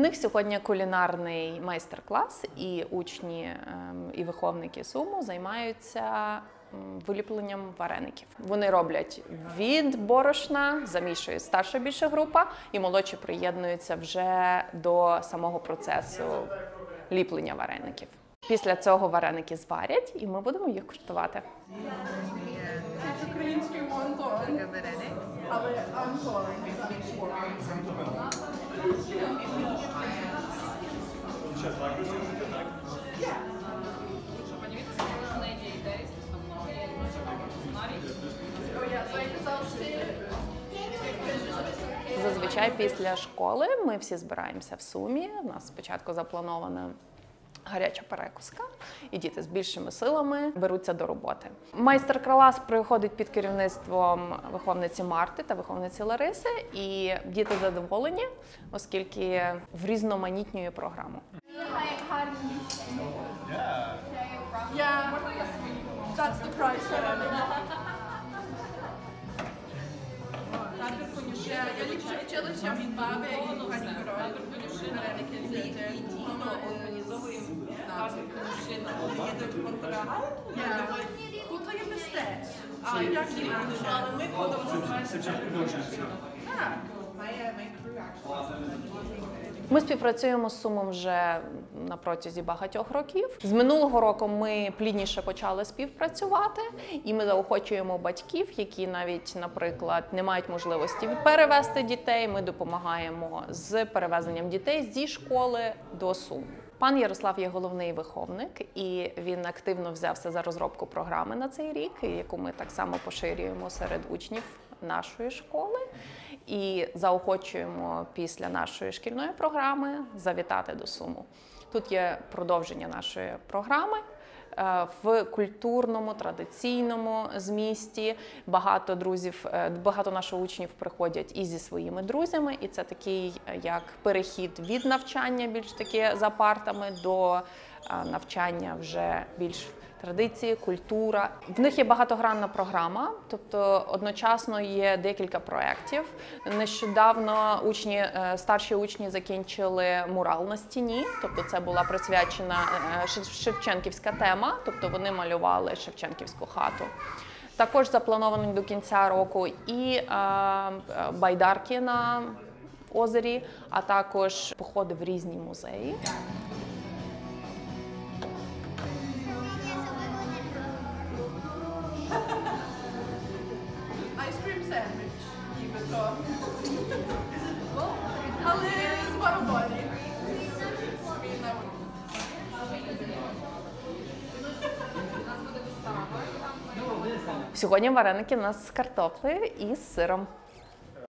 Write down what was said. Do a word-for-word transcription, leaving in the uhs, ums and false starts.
них сьогодні кулінарний майстер-клас, і учні і виховники СУМу займаються виліпленням вареників. Вони роблять від борошна, замішує старша більша група, і молодші приєднуються вже до самого процесу ліплення вареників. Після цього вареники зварять, і ми будемо їх куштувати. Це український Антон, але Антон. Зазвичай після школи ми всі збираємося в СУМі. У нас спочатку запланована гаряча перекуска, і діти з більшими силами беруться до роботи. Майстер-клас проходить під керівництвом виховниці Марти та виховниці Лариси, і діти задоволені, оскільки врізноманітнює програму. Yeah, that's the price for it. Я ліпше вчилася від баби і пані Король. Вареники з'їдять. Воно організовує тут є мистецтво. А як інакше? Але ми подобаємося. Так. Ми співпрацюємо з СУМом вже на протязі багатьох років. З минулого року ми плідніше почали співпрацювати, і ми заохочуємо батьків, які навіть, наприклад, не мають можливості перевезти дітей. Ми допомагаємо з перевезенням дітей зі школи до СУМ. Пан Ярослав є головний виховник, і він активно взявся за розробку програми на цей рік, яку ми так само поширюємо серед учнів нашої школи. І заохочуємо після нашої шкільної програми завітати до СУМу. Тут є продовження нашої програми в культурному, традиційному змісті. Багато друзів, багато наших учнів приходять і зі своїми друзями, і це такий як перехід від навчання більш таки за партами до навчання вже більш традиції, культура. В них є багатогранна програма, тобто одночасно є декілька проєктів. Нещодавно учні, старші учні закінчили мурал на стіні, тобто це була присвячена шевченківська тема, тобто вони малювали шевченківську хату. Також заплановані до кінця року і байдарки на озері, а також походи в різні музеї. Айскрім сендвіч, нібито. Але з бараболі. Сьогодні вареники у нас з картоплею і з сиром.